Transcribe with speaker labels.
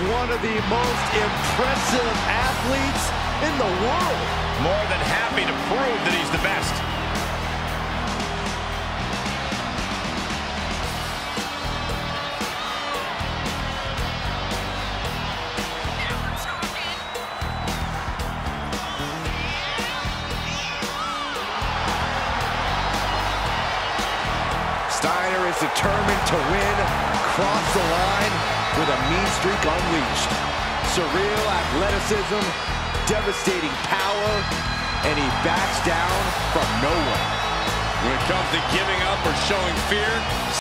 Speaker 1: one of the most impressive athletes in the world.
Speaker 2: More than happy to prove that he's the best.
Speaker 1: Steiner is determined to win, cross the line with a mean streak unleashed. Surreal athleticism, devastating power, and he backs down from no one.
Speaker 2: When it comes to giving up or showing fear,